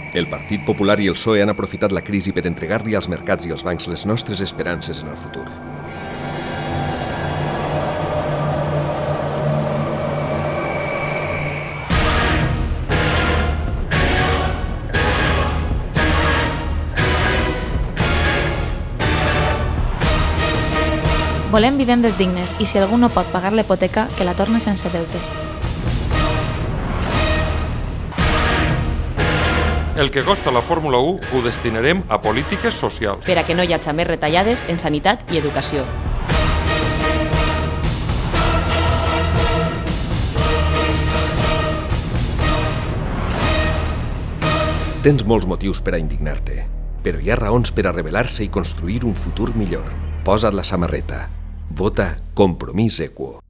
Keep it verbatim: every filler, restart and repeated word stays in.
El Partit Popular i el P S O E han aprofitat la crisi per entregar-li als mercats i als bancs les nostres esperances en el futur. Volem vivendes dignes i si algú no pot pagar la hipoteca, que la torne sense deutes. El que costa la Fórmula u ho destinarem a polítiques socials. Per a que no hi hagi més retallades en sanitat i educació. Tens molts motius per a indignar-te, però hi ha raons per a rebel·lar-se i construir un futur millor. Posa't la samarreta. Vota Compromís Equo.